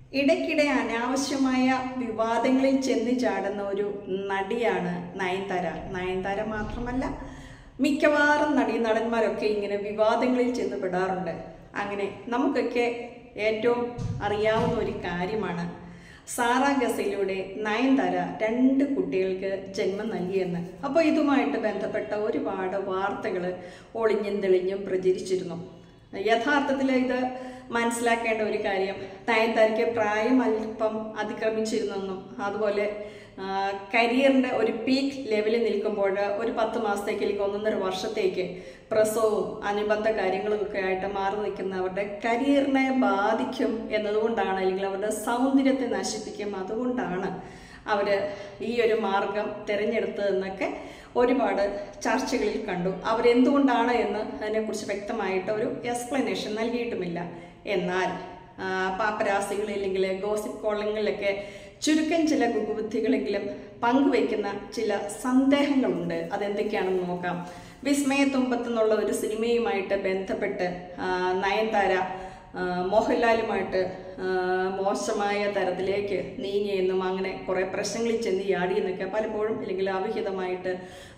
ഇടയ്ക്കിടെ അനാവശ്യമായ വിവാദങ്ങളിൽ ചെന്ന് ചാടുന്ന ഒരു നടിയാണ് നയൻതാര. നയൻതാര മാത്രമല്ല, മിക്കവാറും നടന്മാരൊക്കെ ഇങ്ങനെ വിവാദങ്ങളിൽ ചെന്ന് പെടാറുണ്ട്. അങ്ങനെ നമുക്കൊക്കെ ഏറ്റവും അറിയാവുന്ന ഒരു കാര്യമാണ് സാറ ഗസയിലൂടെ നയൻതാര 2 കുട്ടികൾക്ക് ജന്മം നൽകിയെന്ന്. അപ്പോൾ ഇതുമായിട്ട് ബന്ധപ്പെട്ട ഒരുപാട് വാർത്തകൾ ഒളിഞ്ഞും തെളിഞ്ഞും പ്രചരിച്ചിരുന്നു. യഥാർത്ഥത്തിൽ ഇത് മനസ്സിലാക്കേണ്ട ഒരു കാര്യം, നയൻതാരയ്ക്ക് പ്രായം അല്പം അതിക്രമിച്ചിരുന്നെന്നും അതുപോലെ കരിയറിൻ്റെ ഒരു പീക്ക് ലെവലിൽ നിൽക്കുമ്പോൾ ഒരു 10 മാസത്തേക്ക് അല്ലെങ്കിൽ 1.5 വർഷത്തേക്ക് പ്രസവവും അനുബന്ധ കാര്യങ്ങളൊക്കെ ആയിട്ട് മാറി നിൽക്കുന്ന അവരുടെ കരിയറിനെ ബാധിക്കും എന്നതുകൊണ്ടാണ്, അല്ലെങ്കിൽ അവരുടെ സൗന്ദര്യത്തെ നശിപ്പിക്കും, അതുകൊണ്ടാണ് അവർ ഈ ഒരു മാർഗം തിരഞ്ഞെടുത്തതെന്നൊക്കെ ഒരുപാട് ചർച്ചകളിൽ കണ്ടു. അവരെന്തുകൊണ്ടാണ് എന്ന് അതിനെക്കുറിച്ച് വ്യക്തമായിട്ട് ഒരു എക്സ്പ്ലനേഷൻ നൽകിയിട്ടുമില്ല. എന്നാൽ പാപ്പരാസികൾ അല്ലെങ്കിൽ ഗോസിപ്പ് കോളങ്ങളിലൊക്കെ ചുരുക്കം ചില ഗുരുബുദ്ധികളെങ്കിലും പങ്കുവയ്ക്കുന്ന ചില സന്ദേഹങ്ങളുണ്ട്. അതെന്തൊക്കെയാണെന്ന് നോക്കാം. വിസ്മയത്തുമ്പത്ത് എന്നുള്ള ഒരു സിനിമയുമായിട്ട് ബന്ധപ്പെട്ട് നയൻതാര മോഹൻലാലുമായിട്ട് മോശമായ തരത്തിലേക്ക് നീങ്ങിയെന്നും അങ്ങനെ കുറേ പ്രശ്നങ്ങളിൽ ചെന്ന് ചാടിയെന്നൊക്കെ പലപ്പോഴും, അല്ലെങ്കിൽ അവിഹിതമായിട്ട്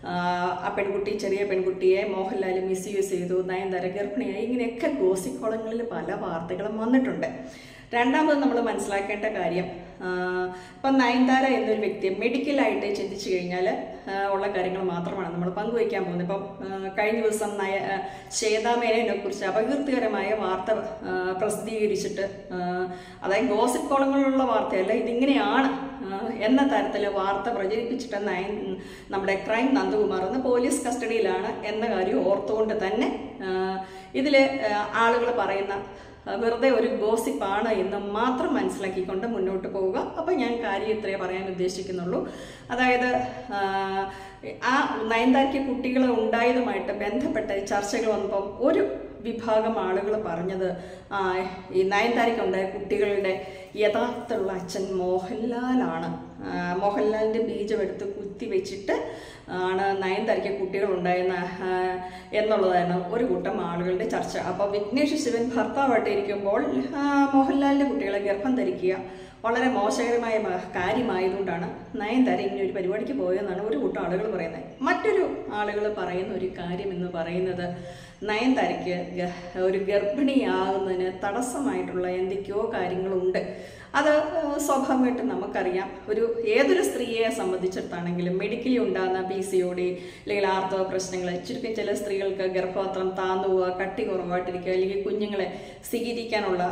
ആ പെൺകുട്ടി, ചെറിയ പെൺകുട്ടിയെ മോഹൻലാൽ മിസ്യൂസ് ചെയ്തു, നയൻതാര ഗർഭിണിയായി, ഇങ്ങനെയൊക്കെ ഗോസിപ്പ് കോളങ്ങളിൽ പല വാർത്തകളും വന്നിട്ടുണ്ട്. രണ്ടാമത് നമ്മൾ മനസ്സിലാക്കേണ്ട കാര്യം, ഇപ്പം നയൻതാര എന്നൊരു വ്യക്തി മെഡിക്കലായിട്ട് ചിന്തിച്ചു കഴിഞ്ഞാൽ ഉള്ള കാര്യങ്ങൾ മാത്രമാണ് നമ്മൾ പങ്കുവയ്ക്കാൻ പോകുന്നത്. ഇപ്പം കഴിഞ്ഞ ദിവസം ശ്വേതാ മേനോനെ കുറിച്ച് അപകീർത്തികരമായ വാർത്ത പ്രസിദ്ധീകരിച്ചിട്ട്, അതായത് ഗോസിപ്പ് കോളങ്ങളിലുള്ള വാർത്തയല്ല, ഇതിങ്ങനെയാണ് എന്ന തരത്തിൽ വാർത്ത പ്രചരിപ്പിച്ചിട്ട് നമ്മുടെ ക്രൈം നന്ദകുമാർ എന്ന പോലീസ് കസ്റ്റഡിയിലാണ് എന്ന കാര്യം ഓർത്തുകൊണ്ട് തന്നെ ഇതിൽ ആളുകൾ പറയുന്ന വെറുതെ ഒരു ഗോസിപ്പാണ് എന്ന് മാത്രം മനസ്സിലാക്കിക്കൊണ്ട് മുന്നോട്ട് പോവുക. അപ്പോൾ ഞാൻ കാര്യം ഇത്രയേ പറയാൻ ഉദ്ദേശിക്കുന്നുള്ളൂ. അതായത് ആ നയൻതാരയ്ക്ക് കുട്ടികൾ ഉണ്ടായതുമായിട്ട് ബന്ധപ്പെട്ട ചർച്ചകൾ വന്നപ്പം ഒരു വിഭാഗം ആളുകൾ പറഞ്ഞത്, ഈ നയൻതാരയ്ക്ക് ഉണ്ടായ കുട്ടികളുടെ യഥാർത്ഥമുള്ള അച്ഛൻ മോഹൻലാലാണ്, മോഹൻലാലിൻ്റെ ബീജമെടുത്ത് കുത്തിവെച്ചിട്ട് ആണ് നയൻതാരയ്ക്ക് കുട്ടികളുണ്ടായെന്ന എന്നുള്ളതാണ് ഒരു കൂട്ടം ആളുകളുടെ ചർച്ച. അപ്പോൾ വിഘ്നേഷ് ശിവൻ ഭർത്താവായിട്ട് ഇരിക്കുമ്പോൾ മോഹൻലാലിൻ്റെ കുട്ടികളെ ഗർഭം ധരിക്കുക വളരെ മോശകരമായ കാര്യമായതുകൊണ്ടാണ് നയൻതാര ഇങ്ങനെ ഒരു പരിപാടിക്ക് പോയതെന്നാണ് ഒരു കൂട്ടം ആളുകൾ പറയുന്നത്. മറ്റൊരു ആളുകൾ പറയുന്ന ഒരു കാര്യം എന്ന് പറയുന്നത്, നയൻതാരയ്ക്ക് ഒരു ഗർഭിണിയാകുന്നതിന് തടസ്സമായിട്ടുള്ള എന്തൊക്കെയോ കാര്യങ്ങളുണ്ട്. അത് സ്വാഭാവികമായിട്ടും നമുക്കറിയാം. ഏതൊരു സ്ത്രീയെ സംബന്ധിച്ചിടത്താണെങ്കിലും മെഡിക്കലി ഉണ്ടാകുന്ന PCOD അല്ലെങ്കിൽ ആർത്തവ പ്രശ്നങ്ങൾ, ചുരുക്കം ചില സ്ത്രീകൾക്ക് ഗർഭപാത്രം താന്നു പോവുക, കട്ടി കുറവായിട്ടിരിക്കുക, അല്ലെങ്കിൽ കുഞ്ഞുങ്ങളെ സ്വീകരിക്കാനുള്ള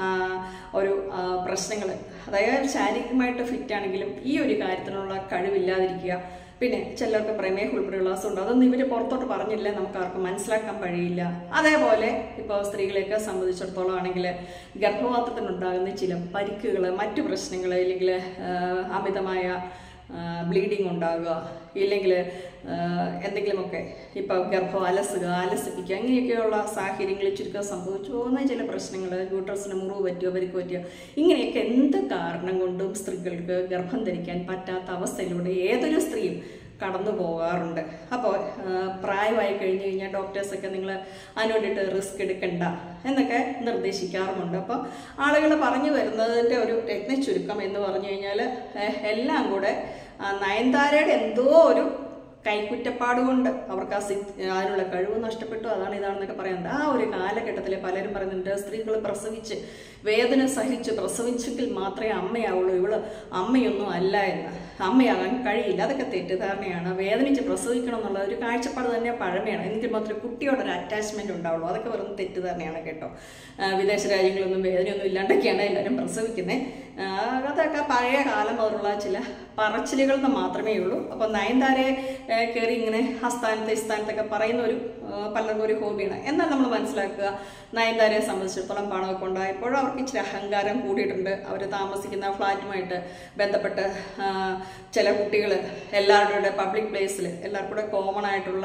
ഒരു പ്രശ്നങ്ങൾ, അതായത് ശാരീരികമായിട്ട് ഫിറ്റാണെങ്കിലും ഈ ഒരു കാര്യത്തിനുള്ള കഴിവില്ലാതിരിക്കുക. പിന്നെ ചിലർക്ക് പ്രമേഹ ഉൾപ്പെടെയുള്ള അസുഖമുണ്ട്. അതൊന്നും ഇവർ പുറത്തോട്ട് പറഞ്ഞില്ല, നമുക്ക് ആർക്കും മനസ്സിലാക്കാൻ കഴിയില്ല. അതേപോലെ ഇപ്പോൾ സ്ത്രീകളെയൊക്കെ സംബന്ധിച്ചിടത്തോളം ആണെങ്കിൽ ഗർഭപാത്രത്തിനുണ്ടാകുന്ന ചില പരിക്കുകൾ, മറ്റു പ്രശ്നങ്ങൾ, അല്ലെങ്കിൽ അമിതമായ ബ്ലീഡിങ് ഉണ്ടാകുക, ഇല്ലെങ്കിൽ എന്തെങ്കിലുമൊക്കെ ഇപ്പോൾ ഗർഭം അലസിപ്പിക്കുക, അങ്ങനെയൊക്കെയുള്ള സാഹചര്യങ്ങളിൽ ചുരുക്കം സംഭവിച്ചു പോകുന്ന ചില പ്രശ്നങ്ങൾ, യൂട്രസിന് മുറിവ് പറ്റുക, പരിക്ക് പറ്റുക, ഇങ്ങനെയൊക്കെ എന്ത് കാരണം കൊണ്ടും സ്ത്രീകൾക്ക് ഗർഭം ധരിക്കാൻ പറ്റാത്ത അവസ്ഥയിലൂടെ ഏതൊരു സ്ത്രീയും കടന്നു പോകാറുണ്ട്. അപ്പോൾ പ്രായമായി കഴിഞ്ഞ് കഴിഞ്ഞാൽ ഡോക്ടേഴ്സൊക്കെ നിങ്ങൾ അതിനോടിട്ട് റിസ്ക് എടുക്കണ്ട എന്നൊക്കെ നിർദ്ദേശിക്കാറുമുണ്ട്. അപ്പോൾ ആളുകൾ പറഞ്ഞു വരുന്നതിൻ്റെ ഒരു രത്നച്ചുരുക്കം എന്ന് പറഞ്ഞു കഴിഞ്ഞാൽ എല്ലാം കൂടെ നയൻതാരയുടെ എന്തോ ഒരു കൈക്കുറ്റപ്പാട് കൊണ്ട് അവർക്ക് അതിനുള്ള കഴിവ് നഷ്ടപ്പെട്ടു, അതാണ് ഇതാണെന്നൊക്കെ പറയുന്നുണ്ട്. ആ ഒരു കാലഘട്ടത്തിൽ പലരും പറയുന്നുണ്ട്, സ്ത്രീകൾ പ്രസവിച്ച് വേദന സഹിച്ച് പ്രസവിച്ചെങ്കിൽ മാത്രമേ അമ്മയാവുള്ളൂ, ഇവള് അമ്മയൊന്നും അല്ല എന്ന്, അമ്മയാകാൻ കഴിയില്ല. അതൊക്കെ തെറ്റിദ്ധാരണയാണ്. വേദനിച്ച് പ്രസവിക്കണം എന്നുള്ള ഒരു കാഴ്ചപ്പാട് തന്നെ പഴമയാണ്. എങ്കിൽ മാത്രമേ കുട്ടിയോടൊരു അറ്റാച്ച്മെന്റ് ഉണ്ടാവുള്ളൂ. അതൊക്കെ വെറും തെറ്റിദ്ധാരണയാണ് കേട്ടോ. വിദേശ രാജ്യങ്ങളൊന്നും വേദനയൊന്നും ഇല്ലാണ്ടൊക്കെയാണ് എല്ലാവരും പ്രസവിക്കുന്നത്. അതൊക്കെ പഴയ കാലം മുതലുള്ള ചില പറച്ചിലുകൾ മാത്രമേ ഉള്ളൂ. അപ്പോൾ നയൻതാരയെ കയറി ഇങ്ങനെ സ്ഥാനത്തൊക്കെ പറയുന്ന പലർക്കും ഒരു ഹോബിയാണ്. എന്നാൽ നമ്മൾ മനസ്സിലാക്കുക, നയൻതാരയെ സംബന്ധിച്ചിടത്തോളം പണമൊക്കെ ഉണ്ടായപ്പോഴും അവർക്ക് ഇച്ചിരി അഹങ്കാരം കൂടിയിട്ടുണ്ട്. അവർ താമസിക്കുന്ന ഫ്ലാറ്റുമായിട്ട് ബന്ധപ്പെട്ട് ചില കുട്ടികൾ എല്ലാവരുടെ പബ്ലിക് പ്ലേസിൽ എല്ലാവർക്കും കൂടെ കോമൺ ആയിട്ടുള്ള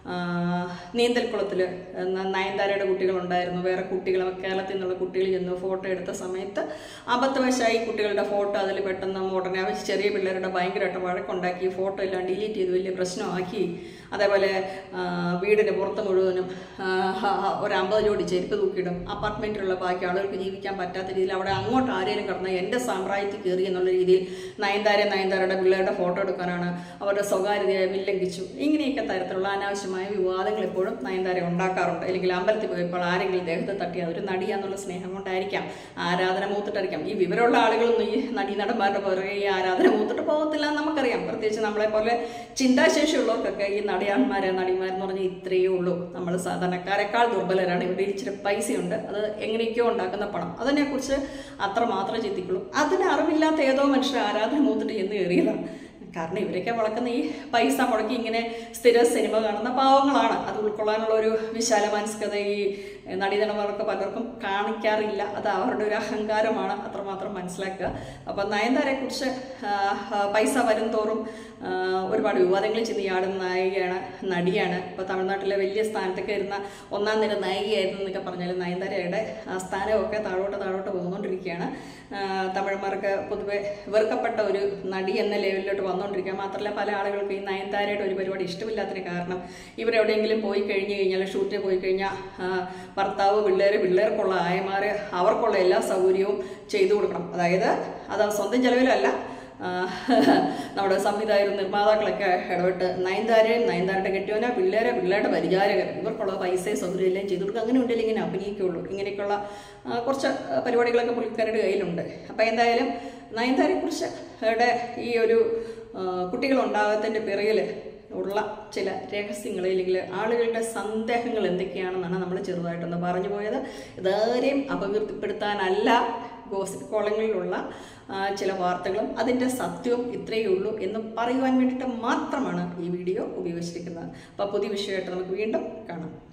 നീന്തൽക്കുളത്തിൽ നയൻതാരയുടെ കുട്ടികളുണ്ടായിരുന്നു, വേറെ കുട്ടികൾ കേരളത്തിൽ നിന്നുള്ള കുട്ടികൾ ചെന്ന് ഫോട്ടോ എടുത്ത സമയത്ത് അബദ്ധവശായി കുട്ടികളുടെ ഫോട്ടോ അതിൽ പെട്ടെന്ന് ഉടനെ അവർ ചെറിയ പിള്ളേരുടെ ഭയങ്കരമായിട്ട് വഴക്കുണ്ടാക്കി, ഫോട്ടോ എല്ലാം ഡിലീറ്റ് ചെയ്ത് വലിയ പ്രശ്നമാക്കി. അതേപോലെ വീടിന് പുറത്ത് മുഴുവനും ഒരു 50 ജോഡി ചെരുപ്പ് തൂക്കിയിടും. അപ്പാർട്ട്മെൻറ്റിലുള്ള ബാക്കി ആളുകൾക്ക് ജീവിക്കാൻ പറ്റാത്ത രീതിയിൽ അവിടെ അങ്ങോട്ട് ആരെങ്കിലും കടന്ന് എൻ്റെ സാമ്രാജ്യത്തിൽ കയറി എന്നുള്ള രീതിയിൽ നയൻതാരയുടെ പിള്ളേരുടെ ഫോട്ടോ എടുക്കാനാണ് അവരുടെ സ്വകാര്യതയെ വില്ലംഘിച്ചു. ഇങ്ങനെയൊക്കെ തരത്തിലുള്ള അനാവശ്യമായ വിവാദങ്ങൾ എപ്പോഴും നയൻതാര ഉണ്ടാക്കാറുണ്ട്. അല്ലെങ്കിൽ അമ്പലത്തിൽ പോയപ്പോൾ ആരെങ്കിലും ദേഹത്തെ തട്ടിയാൽ ഒരു നടിയാന്നുള്ള സ്നേഹം കൊണ്ടായിരിക്കാം, ആരാധന മൂത്തിട്ടായിരിക്കാം. ഈ വിവരമുള്ള ആളുകളൊന്നും ഈ നടന്മാരുടെ പുറകെ ഈ ആരാധന മൂത്തിട്ട് പോകത്തില്ല എന്ന് നമുക്കറിയാം. പ്രത്യേകിച്ച് നമ്മളെ പോലെ ചിന്താശേഷിയുള്ളവർക്കൊക്കെ ഈ നടിമാരെന്ന് പറഞ്ഞാൽ ഇത്രയേ ഉള്ളൂ. നമ്മൾ സാധാരണക്കാരെക്കാൾ ദുർബലരാണ്. ഇവിടെ ഇച്ചിരി പൈസയുണ്ട്, അത് എങ്ങനെയൊക്കെയോ ഉണ്ടാക്കുന്ന പണം, അതിനെക്കുറിച്ച് അത്രമാത്രം ചിന്തിക്കുള്ളൂ. അതിന് അറിവില്ലാത്ത ഏതോ മനുഷ്യർ ആരാധന മൂത്തിട്ട് എന്ന് കയറിയതാണ്. കാരണം ഇവരൊക്കെ വളക്കുന്ന ഈ പൈസ മുടക്കി ഇങ്ങനെ സ്ഥിര സിനിമ കാണുന്ന പാവങ്ങളാണ്. അത് ഉൾക്കൊള്ളാനുള്ള ഒരു വിശാല മനസ്കത ഈ നടീനടന്മാർക്ക് പലർക്കും കാണിക്കാറില്ല. അത് അവരുടെ ഒരു അഹങ്കാരമാണ്, അത്രമാത്രം മനസ്സിലാക്കുക. അപ്പം നയൻതാരയെക്കുറിച്ച് പൈസ വരും തോറും ഒരുപാട് വിവാദങ്ങൾ ചെന്ന് നായികയാണ്, നടിയാണ്. ഇപ്പോൾ തമിഴ്നാട്ടിലെ വലിയ സ്ഥാനത്തൊക്കെ ഇരുന്ന 1ാം നിര നായികയായിരുന്നു എന്നൊക്കെ പറഞ്ഞാൽ നയൻതാരയുടെ സ്ഥാനമൊക്കെ താഴോട്ട് പോകുന്നുകൊണ്ടിരിക്കുകയാണ്. തമിഴന്മാർക്ക് പൊതുവെ വെറുക്കപ്പെട്ട ഒരു നടി എന്ന ലെവലിലോട്ട് വന്നുകൊണ്ടിരിക്കുക. മാത്രമല്ല പല ആളുകൾക്ക് ഈ നയൻതാരയുടെ ഒരു പരിപാടി ഇഷ്ടമില്ലാത്തതിന് കാരണം ഇവരെവിടെയെങ്കിലും പോയി കഴിഞ്ഞ് കഴിഞ്ഞാൽ, ഷൂട്ടിന് പോയി കഴിഞ്ഞാൽ ഭർത്താവ്, പിള്ളേർക്കുള്ള ആയമാർ, അവർക്കുള്ള എല്ലാ സൗകര്യവും ചെയ്തു കൊടുക്കണം. അതായത് അത് സ്വന്തം ചെലവിലല്ല, നമ്മുടെ സംവിധായകരും നിർമ്മാതാക്കളൊക്കെ ഇടപെട്ട് നയൻതാരയുടെ കെട്ടിയോന, പിള്ളേരുടെ പരിചാരകർ, ഇവർക്കുള്ള പൈസയും സൗകര്യം എല്ലാം ചെയ്തു കൊടുക്കുക. അങ്ങനെ ഉണ്ടെങ്കിൽ ഇങ്ങനെ അഭിനയിക്കുള്ളൂ. ഇങ്ങനെയൊക്കെയുള്ള കുറച്ച് പരിപാടികളൊക്കെ പുള്ളിക്കാരുടെ കയ്യിലുണ്ട്. അപ്പം എന്തായാലും നയൻതാരയെക്കുറിച്ച് ഈ ഒരു കുട്ടികളുണ്ടാകത്തിൻ്റെ പിറകിൽ ഉള്ള ചില രഹസ്യങ്ങൾ അല്ലെങ്കിൽ ആളുകളുടെ സന്ദേഹങ്ങൾ എന്തൊക്കെയാണെന്നാണ് നമ്മൾ ചെറുതായിട്ടൊന്ന് പറഞ്ഞു പോയത്. ഇതാരെയും അപകീർത്തിപ്പെടുത്താനല്ല, ഗോസിപ്പ് കോളങ്ങളിലുള്ള ചില വാർത്തകളും അതിൻ്റെ സത്യവും ഇത്രയേ ഉള്ളൂ എന്ന് പറയുവാൻ വേണ്ടിയിട്ട് മാത്രമാണ് ഈ വീഡിയോ ഉപയോഗിച്ചിരിക്കുന്നത്. അപ്പോൾ പുതിയ വിഷയമായിട്ട് നമുക്ക് വീണ്ടും കാണാം.